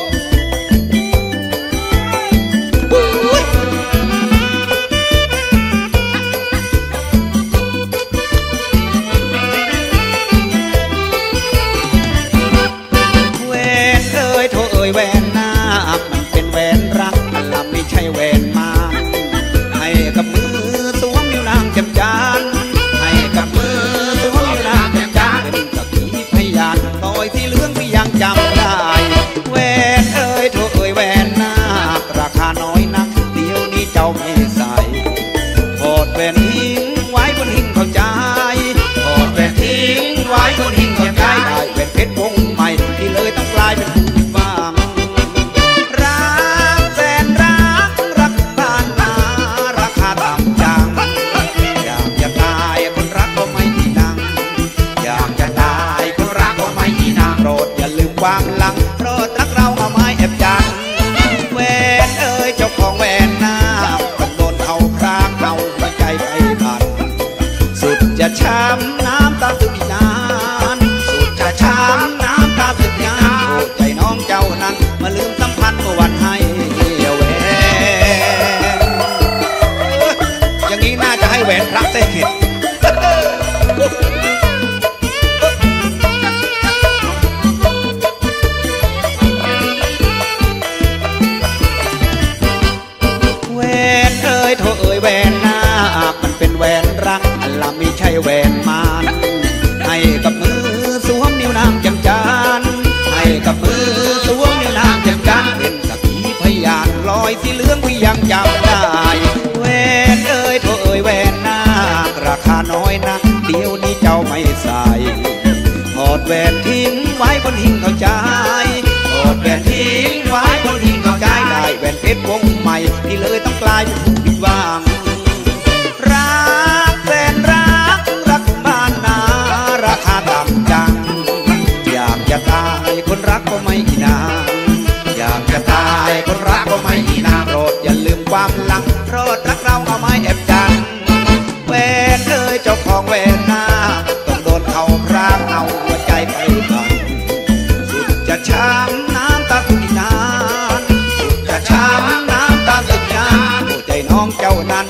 แหวนเอ่ยโถเอ่ยแหวนนามันเป็นแหวนรักมันลำไม่ใช่แหวนมาให้กับมือสวมนิ้วนางแจ่มจานกับมือสวมนิ้วนางแจ่มจานเป็นสักขีพยานรอยที่เหลืองพี่ยังจำได้แหวนเอ่ยโถเอ่ยแหวนนาราคาน้อยนักเดี๋ยวนี้เจ้าไม่ใส่ถอดแหวนทิ้งไว้บนหิ้งเข้าใจถอดแหวนทิ้งไว้บนหิ้งเข้าใจได้แหวนเพชรวงใหม่ที่เลยต้องกลายเป็นผู้ผิดหวังรักแฟนรักรักบ้านนาราคาต่ำจังอยากจะตายคนรักก็ไม่มีนังอยากจะตายคนรักก็ไม่มีนังโปรดอย่าลืมความหลังโปรดรักเราเอาไม้แอบจังแหวนเอ่ยเจ้าของแหวนนาต้องโดนเขาครางเอาหัวใจไปพันสุดจะช้ำน้ำตาซึมนานสุดจะช้ำน้ำตาซึมนานโอ้ใจน้องเจ้านั้นมาลืมสัมพันธ์เมื่อวันให้แหวนอย่างนี้น่าจะให้แหวนพระเส้นขิดแหวนเอ่ยโถเอ่ยแหวนนามันเป็นแหวนรักอันละไม่ใช่แหวนมารให้กับมือสวมนิ้วนางแจ่มจานให้กับมือสวมนิ้วนางแจ่มจานเป็นสักขีพยานรอยสีเหลืองพี่ยังจำได้แหวนเอ่ยโถเอ่ยแหวนนาราคาน้อยนักเดี๋ยวนี้เจ้าไม่ใส่ถอดแหวนทิ้งไว้บนหิ้งเข้าใจถอดแหวนทิ้งไว้บนหิ้งเข้าใจได้แหวนเพชรวงใหม่ที่เลยต้องกลายเป็นผู้ผิดหวังรักแฟนรักรักบ้านนาราคาต่ำจังอยากจะตายคนรักก็ไม่กี่นางอยากจะตายคนรักก็ไม่กี่นางโปรดอย่าลืมความหลังโปรดรักเราเอาไม้แอบจังแหวนเอ่ยเจ้าของแหวนนาต้องโดนเขาครางเอาหัวใจไปพันสุดจะช้ำน้ำตาซึมนานสุดจะช้ำน้ำตาซึมนานโอ้ใจน้องเจ้านั้น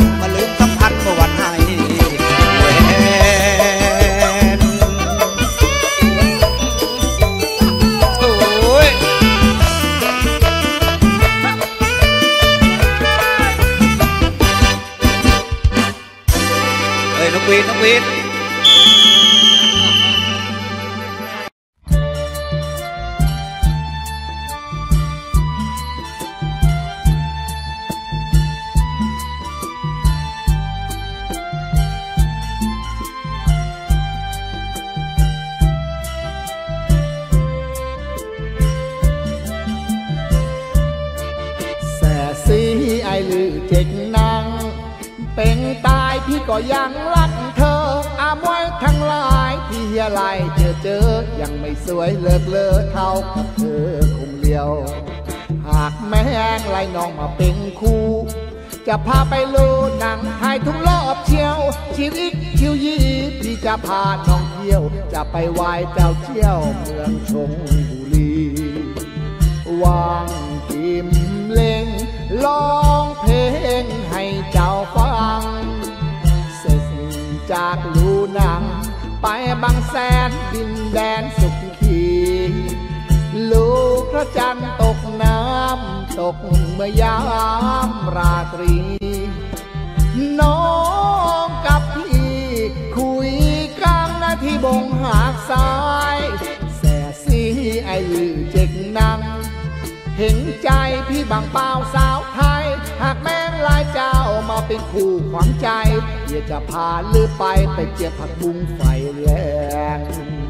วีนน้องวีนไอ้ลือเจ๊กนังเป็นตายพี่ก็ยังรักเธออามวยทั้งหลายที่เฮียไลเจอเจอยังไม่สวยเลิกเลอเท่ากับเธอคงเดียวหากแม่งไล่น้องมาเป็นคู่จะพาไปลูหนังถ่ายทุกรอบเชียวชีวิตชิวยีพี่จะพาน้องเที่ยวจะไปไหว้เจ้าเที่ยวเมืองชลบุรีวางกิมเล่งร้องเพลงให้เจ้าฟังเสร็จจากลูหนังไปบางแสนดินแดนสุขีลูกพระจันทร์ตกน้ำตกเมื่อยามราตรีน้องกับพี่คุยกันนาที่บงหากสายแส่สีไอลือเจ๊กนังเห็นใจพี่บางเปล่าสาวไทยหากแม่งลายเจ้ามาเป็นคู่ขวัญใจเดี๋ยวจะพาลือไปไปเจียบผักบุ้งไฟแรง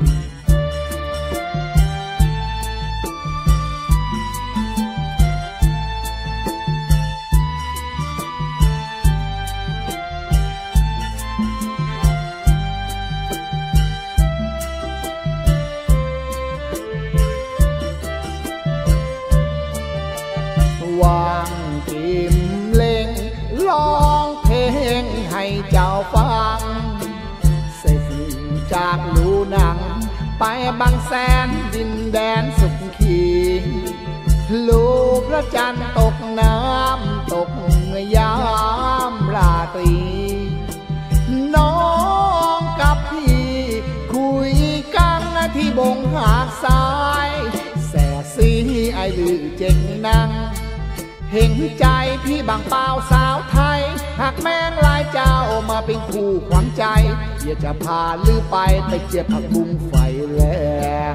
วางกิมเล่งร้องเพลงให้เจ้าฟังเสร็จจากลูหนังไปบางแสนดินแดนสุขีลูกพระจันทร์ตกน้ำตกยามราตรีน้องกับพี่คุยกันที่บงหากสายแส่สีไอลือเจ๊งนังเห็นใจพี่บางเปล่าสาวไทยหากแม่งลายเจ้ามาเป็นคู่ขวัญใจเดี๋ยวจะพาลือไปไปเจียบผักบุ้งไฟแรง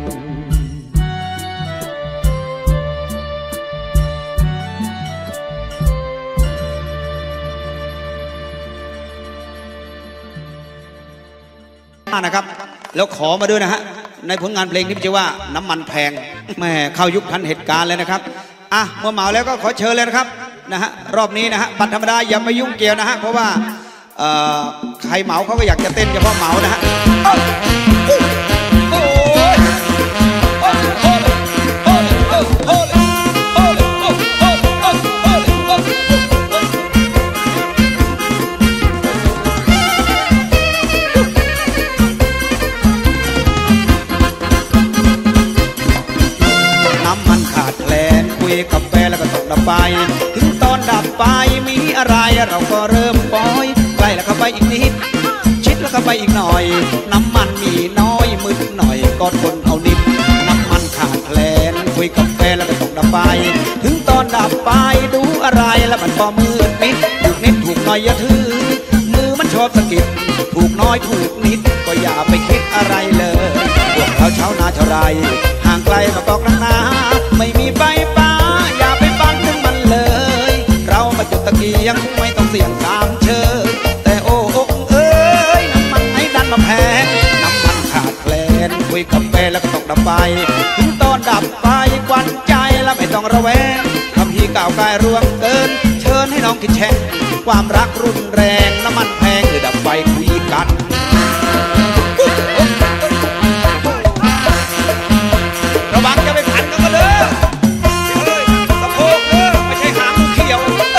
นะครับแล้วขอมาด้วยนะฮะในผลงานเพลงนี้ชื่อว่าน้ำมันแพงแม่เข้ายุคทันเหตุการณ์เลยนะครับอ่ะเมื่อเหมาแล้วก็ขอเชิญเลยนะครับนะฮะรอบนี้นะฮะบัตรธรรมดาอย่าไปยุ่งเกี่ยวนะฮะเพราะว่าใครเหมาเขาก็อยากจะเต้นเฉพาะเหมานะฮะกับแฟนแล้วก็ตกดับไปถึงตอนดับไปมีอะไรเราก็เริ่มปล่อยใกล้แล้วเข้าไปอีกนิดชิดแล้วเข้าไปอีกหน่อยน้ำมันมีน้อยมืดหน่อยก็ทนเอานิดน้ำมันขาดแคลนคุยกับแฟนแล้วก็ตกดับไปถึงตอนดับไปดูอะไรแล้วมันก็มืดนิดถูกนิดถูกหน่อยอย่าถือมือมันชอบสะกิดถูกน้อยถูกนิดก็อย่าไปคิดอะไรเลยพวกเราชาวนาชาวไร่ห่างไกลมาตอกนานาไม่มีไฟฟ้าอย่าไปฟังถึงมันเลยเรามาจุดตะเกียงไม่ต้องเสี่ยงตามเชยแต่โอ้เอ้ยน้ำมันไอ้ดันมาแพงน้ำมันขาดแคลนคุยกับแฟนแล้วก็ตกดับไปถึงตอนดับไฟกวนใจแล้วไม่ต้องระแวงทำที่ก่าวกายร่วงเกินเชิญให้น้องคิดแช่งความรักรุนแรงน้ำมันแพงหรือดับไฟคุยกันระวังจะไปพันกันก็เลยสะโพกเลยไม่ใช่หางเขียว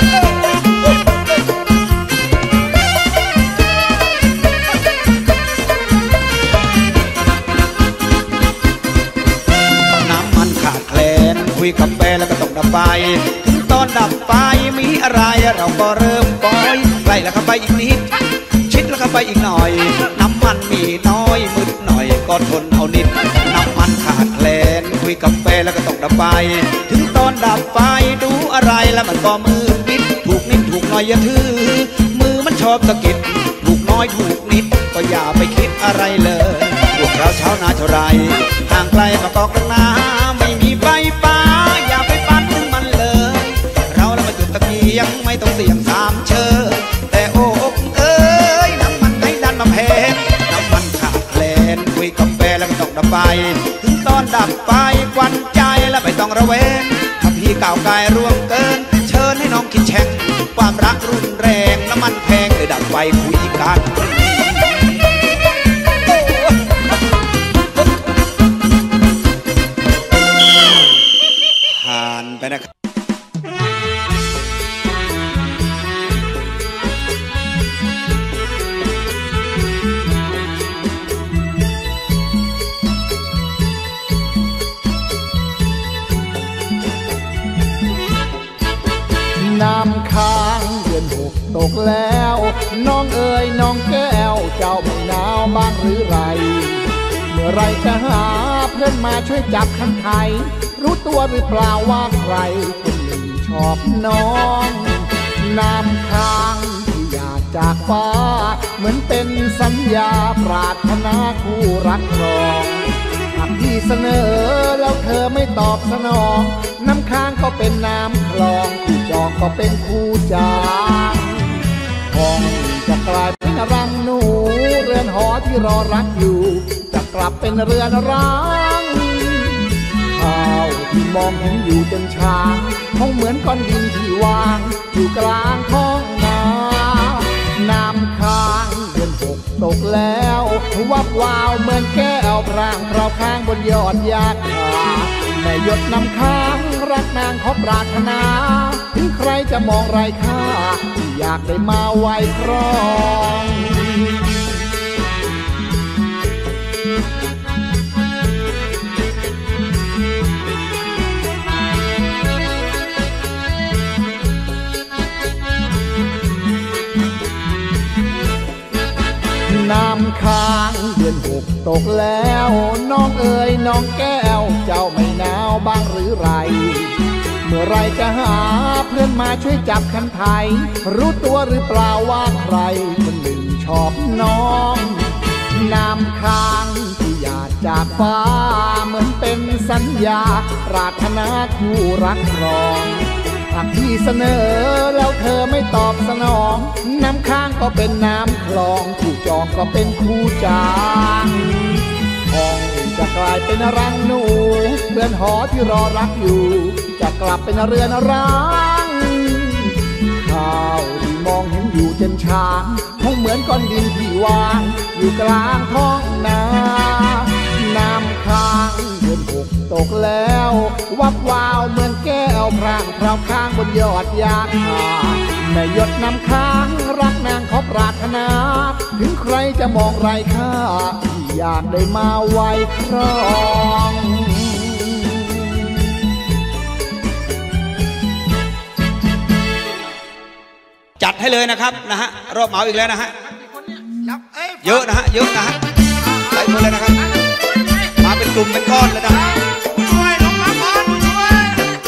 น้ำมันขาดแคลนคุยกับแฟนแล้วก็ตกดับไฟถึงตอนดับไฟมีอะไรเราก็เริ่มปล่อยไล่แล้วเข้าไปอีกนิดชิดแล้วเข้าไปอีกหน่อยน้ำมันมีน้อยมืดหน่อยก็ทนเอานิดน้ำมันขาดแคลนคุยกับแฟนแล้วก็ตกดับไฟถึงตอนดับไฟดูอะไรแล้วมันก็มืดนิดถูกนิดถูกหน่อยอย่าถือมือมันชอบสะกิดถูกน้อยถูกนิดานาเท่าไรห่างไกลก็ตอกตรงน้ำไม่มีไฟฟ้าอย่าไปปั้นถึงมันเลยเราแล้วมาจุดตะเกียงไม่ต้องเสี่ยงสามเชอแต่โอ้เอ้ยน้ำมันให้ดันมาแพงน้ำมันขาดแคลนคุยกาแฟแล้วก็ต้องดับไฟถึงตอนดับไฟควันใจแล้วไม่ต้องระแวงถ้าพี่ก่าวกายร่วงเกินเชิญให้น้องคิดแช่งความรักรุนแรงน้ำมันแพงเลยดับไฟคุยกันผ่านไปนะครับน้ำค้างเดือนหกตกแล้วน้องเอ๋ยน้องแก้วเจ้าไม่หนาวบ้างหรือไรเมื่อไรจะหาเพื่อนมาช่วยจับคันไทยรู้ตัวหรือเปล่าว่าใครคนหนึ่งชอบน้องน้ำค้างที่อยากจากฟ้าเหมือนเป็นสัญญาปรารถนาคู่รักรองหากพี่เสนอแล้วเธอไม่ตอบสนองน้ำค้างก็เป็นน้ำคลองคู่จองก็เป็นคู่จางห้องจะกลายเป็นรังหนูเรือนหอที่รอรักอยู่จะกลับเป็นเรือนร้างข้าวที่มองเห็นอยู่เป็นช้างคงเหมือนก้อนดินที่วางอยู่กลางท้องนาน้ำค้างเดือนหกตกแล้ววับวาวเหมือนแก้วพรางเราค้างบนยอดยาคาแม่หยดน้ำค้างรักนางขอปรารถนาถึงใครจะมองไร้ค่าอยากได้มาไว้ครองน้ำค้างเดือนหกตกแล้วน้องเอ๋ยน้องแก้วเจ้าไม่หนาวบ้างหรือไรเมื่อไรจะหาเพื่อนมาช่วยจับคันไทยรู้ตัวหรือเปล่าว่าใครคนหนึ่งชอบน้องน้ำค้างที่อยากจากฟ้าเหมือนเป็นสัญญาปรารถนาคู่รักรองหากพี่เสนอแล้วเธอไม่ตอบสนองน้ำค้างก็เป็นน้ำคลองคู่จองก็เป็นคู่จางห้องจะกลายเป็นรังหนูเรือนหอที่รอรักอยู่จะกลับเป็นเรือนร้างข้าวที่มองเห็นอยู่เจนช้างคงเหมือนก้อนดินที่วางอยู่กลางท้องนาน้ำค้างเดือนหกตกแล้ววับวาวเหมือนแก้วพรางพราวค้างบนยอดยาคาแม่หยดน้ำค้างรักนางขอปรารถนาถึงใครจะมองไร้ค่าอยากได้มาไว้ครองจัดให้เลยนะครับนะฮะรอบเหมาอีกแล้วนะฮะเยอะนะฮะเยอะนะฮะหลายคนเลยนะครับมาเป็นกลุ่มเป็นก้อนเลยนะช่วยลงมาก่อนช่วย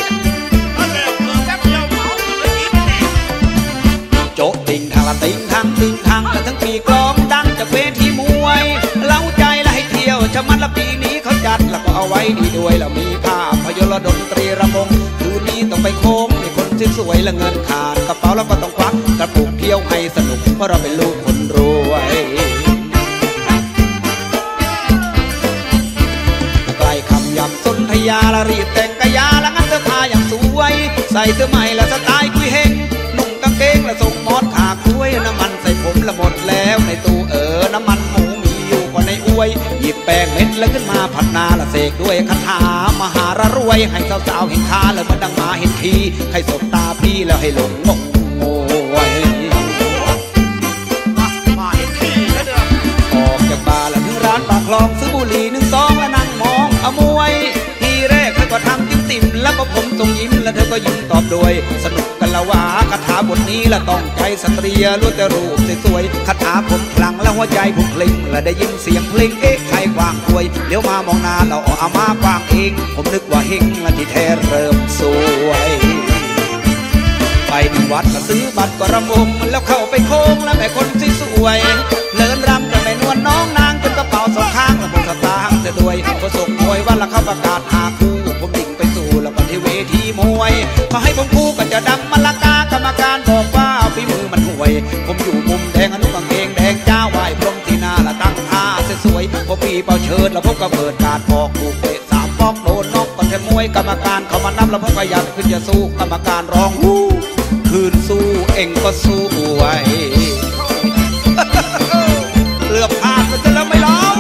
โจ๊ะติงทางละติงทางติงทางและทั้งปีกลองดังจากเวทีมวยเล่าใจและให้เที่ยวชะมันละปีนี้เขาจัดแล้วก็เอาไว้ดีด้วยแล้วมีภาพยนตร์ดนตรีระมงคืนนี้ต้องไปโค้งให้คนสวยและเงินขาดกระเป๋าแล้วก็ต้องควักกระปุกเที่ยวให้สนุกเพราะเราเป็นลูกคนรวยใกล้คำยำสนธยาละรีบแต่งกะยาละงั้นเสื้อผ้าอย่างสวยใส่เสื้อใหม่ละสไตล์กุยเฮงนุ่งกางเกงละทรงมอดขาคุ้ยน้ำมันใส่ผมละหมดแล้วในตู้เออน้ำมันหมูมีอยู่กว่าในอวยหยิบแป้งเม็ดแล้วขึ้นมาผัดนาละเสกด้วยคาถามหาระรวยให้สาวๆเห็นค่าแล้วมันดังมาเห็นทีให้สบตาพี่แล้วให้หลงงงโง่ออกจากบ้านแล้วถึงร้านปากคลองซื้อบุหรี่หนึ่งซองแล้วนั่งมองเอามวยทีแรกเธอก็ทำจิ้มติ่มแล้วก็ผมทรงยิ้มแล้วเธอก็ยิ้มตอบด้วยสนุกกันละว่าคาถาบทนี้ละต้องใจสตรีรู้แต่รูปสวยๆคาถาผมพลังแล้วหัวใจผมคลิงและได้ยินเสียงเพลงเอ๊ะใครกวางควยเลี้ยวมามองหน้าเราเอามากวางเองผมนึกว่าเฮงและที่แท้เริ่มสวยไปที่วัดก็ซื้อบัตรก็รำวงแล้วเข้าไปโค้งแล้วแม่คนสวยเลินรำแต่ไม่นวลน้องนางจนกระเป๋าสองข้างแล้วบนสตางค์ก็ส่งมวยวันละเข้าประกาศหาคู่ผมดิ่งไปสู่แล้วก็ที่เวทีมวยเขาให้ผมคู่ก็จะดำมะละกากรรมการบอกว่าฝีมือมันห่วยผมอยู่มุมแดงอนุกางเกงแดงเจ้าไหวพรมที่หน้าละตั้งท่าสวยพอปีเป่าเชิดแล้วพบก็เปิดการออกลูกเตะสามฟอกโดนนอกก็แทมวยกรรมการเขามานับแล้วพบก็อยากขึ้นจะสู้กรรมการร้องฮู้คืนสู้เองก็สู้ไว้เลือบพลาดมันจะแล้วไม่ร้อง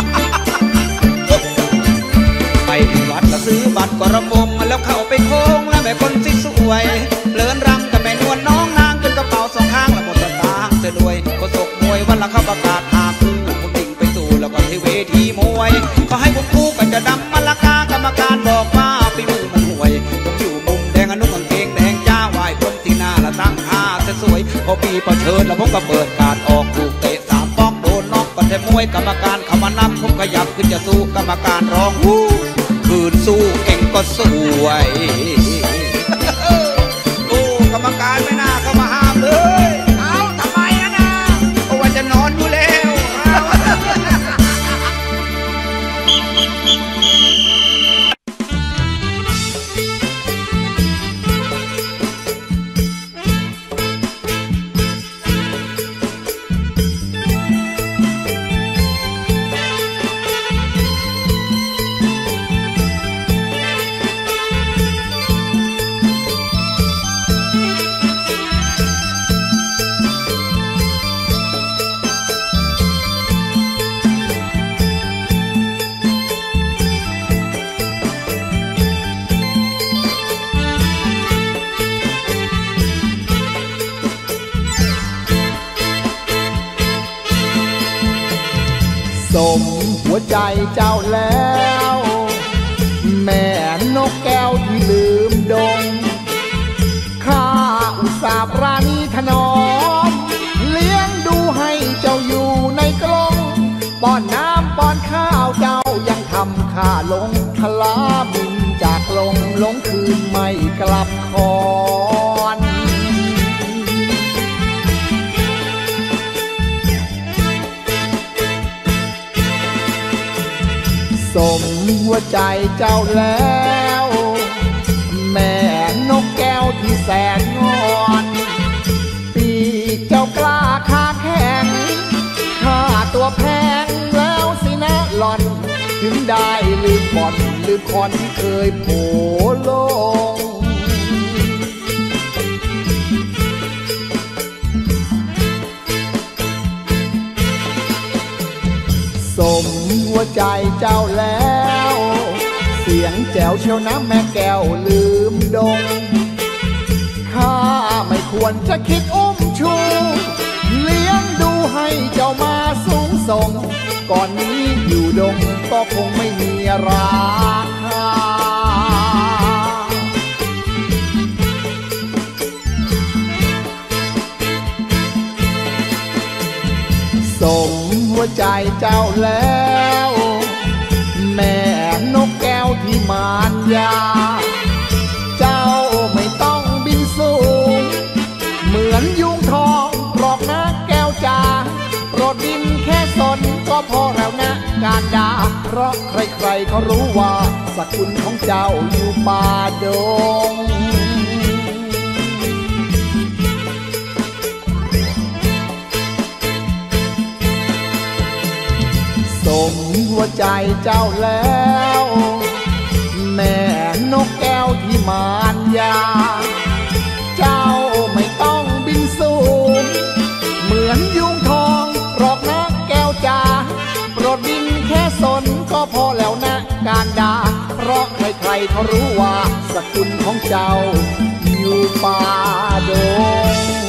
ไปที่วัดแล้วซื้อบัตรกระมงแล้วเข้าไปโค้งแล้วแม่คนสิสวยเลินรำกับแม่นวลน้องนางจนกระเป๋าสองข้างแล้วหมดตาเสียด้วยก็ตกมวยวันละเข้าประกาศหาคู่ผมดิ่งไปสู่แล้วก็ที่เวทีมวยก็ให้ผมคู่ก็จะดำมะละกากรรมการบอกว่าฝีมือมันห่วยผมอยู่มุมแดงอนุกางเกงแดงจ้าไหวพรมที่หน้าละตั้งท่าสวยพอปีประเชิดแล้วผมก็เปิดการออกลูกเตะสามป้องโดนนอกก็แทมวยกรรมการเขามานับผมขยับขึ้นจะสู้กรรมการร้องฮู้คืนสู้เองก็สวยโอ้กรรมการไม่น่าเข้ามาห้ามเลยเอาทำไมอะนะเพราะว่าจะนอนอยู่แล้วสมหัวใจเจ้าแล้วแม่นกแก้วที่ลืมดงข้าอุตส่าห์ปราณีถนอมเลี้ยงดูให้เจ้าอยู่ในกรงป้อนน้ำป้อนข้าวเจ้ายังทำข้าลงทลาบินจากลงลงคืนไม่กลับคอนสมหัวใจเจ้าแล้วแม่นกแก้วที่แสนงอนปีกเจ้ากล้าขาแข็งข้าตัวแพงแล้วสินะหล่อนถึงได้ลืมบ่อนลืมคนเคยโผลงสมหัวใจเจ้าแล้วเสียงแจ๋วเชียวนะแม่แก้วลืมดงข้าไม่ควรจะคิดอุ้มชูเลี้ยงดูให้เจ้ามาสูงส่งก่อนนี้อยู่ดงก็คงไม่มีราคาสมหัวใจเจ้าแล้วแม่นกแก้วที่มารยาเจ้าไม่ต้องบินสูงเหมือนยุงทองหรอกนะแก้วจ๋าโปรดบินแค่สนก็พอแล้วนะการดาเพราะใครๆเขารู้ว่าสกุลของเจ้าอยู่ป่าดงสมหัวใจเจ้าแล้วแม่นกแก้วที่มารยาเจ้าไม่ต้องบินสูงเหมือนยุงทองหรอกนะแก้วจ๋าโปรดบินแค่สนก็พอแล้วนะการดาเพราะใครๆเขารู้ว่าสกุลของเจ้าอยู่ป่าดง